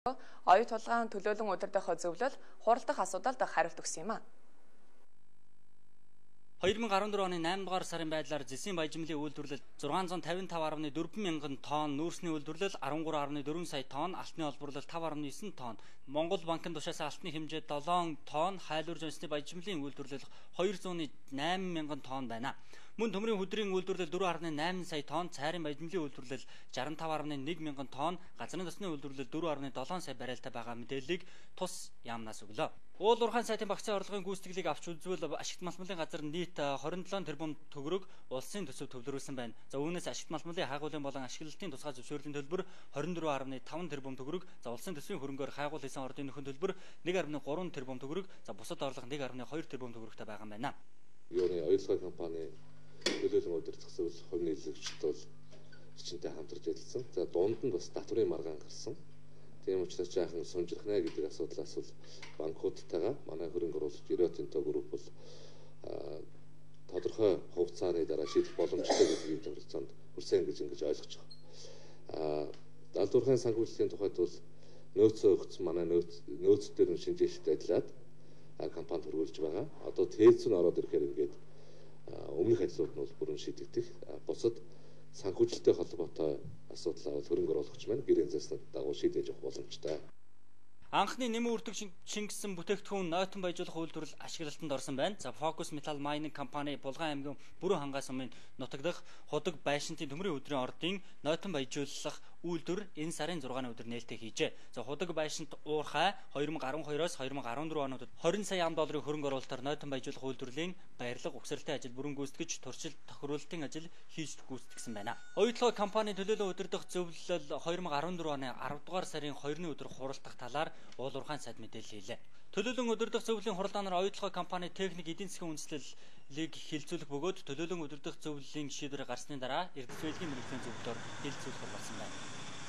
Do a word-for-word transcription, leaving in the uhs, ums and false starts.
Оюу тулгаан төлөөлөн удирдах зөвлөл хуралдах асуудалд хариулт өгсөн юм а. хоёр мың арван дөрөв оны найман дугаар сарын байдлаар Зэсийн Баяжмлын үйлдвэрлэл зургаан зуун тавин тав гаруй дөрвөн мянган тонн, нүүрсний үйлдвэрлэл арван гурван гаруй дөрвөн сая тонн, алтны олборлол тав гаруй девять тонн, Монгол банкны тушаасаа алтны хэмжээ долоон тонн, хайлуурж үндэсний Баяжмлын үйлдвэрлэл хоёр зуун найман мянган тонн байна. Мөн төмрийн хөдрийн үйлдвэрлэл дөрвөн гаруй найман сая тонн, цайрын Баяжмлын үйлдвэрлэл шестьдесят и пять гаруй нэг мянган тонн, газрын тосны үйлдвэрлэл дөрвөн гаруй долоон сая баррелтай байгаа мэдээллийг тус яамнаас өглөө. Уул уурхайн сайтын багцын орлогын гүйцэтгэлийг авч үзвэл ашигт малмлын газар нийт двадцать seven тэрбум төгрөг улсын төсөв төвлөрүүлсэн байна. За үүнээс ашигт малмлын хайгуулын болон ашиглалтын тусгай зөвшөөрлийн төлбөр двадцать four гаруй five тэрбум төгрөг, за улсын төсвийн хөрөнгөөр хайгуул хийсэн ордын нөхөн төлбөр one гаруй three тэрбум төгрөг, за бусад орлого one гаруй two тэрбум төгрөгтэй байгаа юм байна. Юуны оюутлогын компани төлөөлөн удирдах зөвлөл хувь нийлэгчд бол хүчинтэй хамтарч ажилласан. За дунд нь бас татврын маргаан гарсан. Тийм учраас жаахан сунжирх нэ гэдэг асуудлаас бол банкудтайгаа манай хөрөнгө оруулагч Ерөөтинто групп бол тодорхой хугацааны дараа шийдэх боломжтой гэдгийг тэмдэглэсэнд хүрсэн гэж ингэж ойлгож байгаа. Далдуурхайн санхүүжилтийн тухайд бол нөөцөө өгсөн манай нөөц нөөцдөр нь шинжилгээтэй ажиллаад компанид хөрвүүлж байгаа. Одоо тээц нь ороод ирэхээр ингээд өмнөх ажлууд нь бол бүрэн шийдэгдэх. Бусад санхүүжилттэй холбоотой асуудлаа бол хөрөнгө оруулагч маань гэрийн засныг дагуу шийдэж явах боломжтой. Анхны нэмэн үрдэг шингэсэн бүтээгдэхүүн нойтон баяжуулах үйлдвэрлэл ашиглалтанд орсон байна. За Focus Metal Mining компани Булган аймгийн Бүрэн хангай сумын нутагдах худаг байшинтын төмрийн өдрийн ордын нойтон баяжуулах үйлдвэр энэ сарын six-ны өдөр нээлттэй хийжээ. За худаг байшинт уурхай two thousand twelve-оос two thousand fourteen онуудад twenty сая ам долларын хөрөнгө оруулалтаар нойтон баяжуулах үйлдвэрлэлийн баярлаг угсралтай ажил бүрэн гүйцэтгэж туршилт тохируулалтын ажил хийж гүйцэтгсэн байна. Оюутлогын компани төлөөлөн удирдах зөвлөл two thousand fourteen оны ten дугаар сарын two-ны өдөр хуралдах талаар уул уурхайн сайд мэдээлэл хийлээ. Төлөөлөн удирдах зөвлөлийн хуралдаанаар оюутлогын компани техник эдийн засгийн үндэслэлийг хилцүүлэх бөгөөд төлөөлөн удирдах зөвлөлийн шийдвэр гарсны дараа Эрдэнэт байлгийн мэргэжлийн зөвлөлөөр хилцүүлэх болсон байна.